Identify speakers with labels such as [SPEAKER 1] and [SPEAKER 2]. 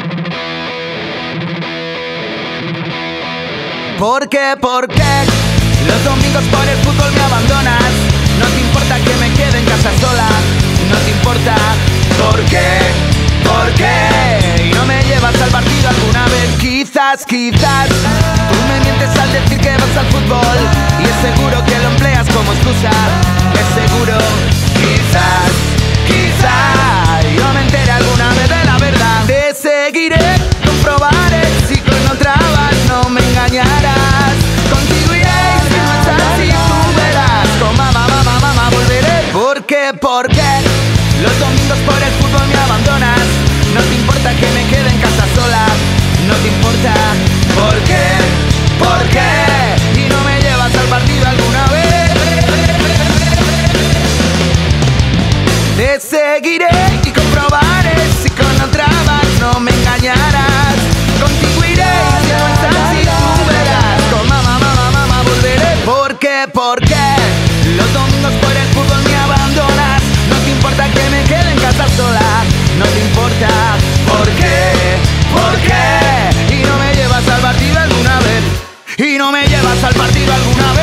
[SPEAKER 1] ¿Por qué? ¿Por qué? Los domingos por el fútbol me abandonas. No te importa que me quede en casa sola. No te importa. ¿Por qué? ¿Por qué? Y no me llevas al partido alguna vez. Quizás tú me mientes al decir que vas al fútbol. Y es seguro que lo empleas como excusa. Es seguro. Quizás yo me enteré alguna vez de la verdad. Te seguiré, comprobaré si con otra vas no me engañarás. Contigo iré, si no es así tú verás. Con mamá volveré. ¿Por qué? ¿Por qué? Los domingos por el fútbol me abandonas. No te importa que me quede en casa sola. No te importa. ¿Por qué? ¿Por qué? Y no me llevas al partido alguna vez. Te seguiré y comprobaré si con otra vas no me engañarás. Contigo iré y si no es así tú verás. Con mamá volveré. ¿Por qué? ¿Por qué? Los domingos por el fútbol me abandonas. No te importa que me quede en casa sola. No te importa. ¿Por qué? ¿Por qué? Y no me llevas al partido alguna vez. Y no me llevas al partido alguna vez.